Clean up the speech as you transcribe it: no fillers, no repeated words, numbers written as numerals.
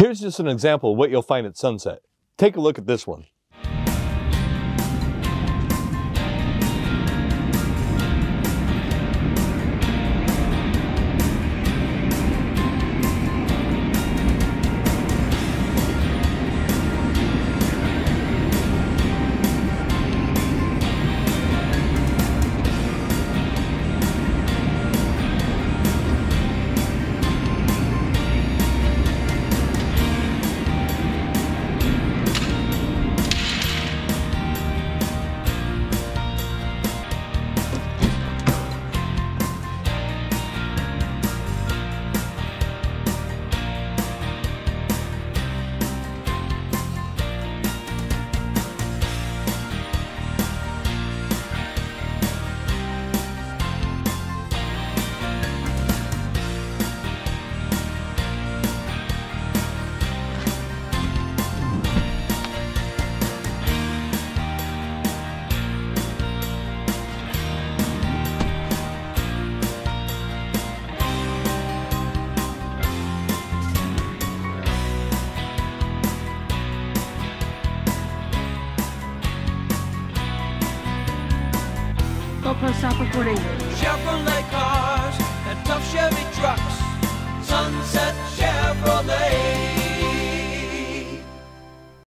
Here's just an example of what you'll find at sunset. Take a look at this one. GoPro, stop recording. Chevrolet cars and tough Chevy trucks. Sunset Chevrolet.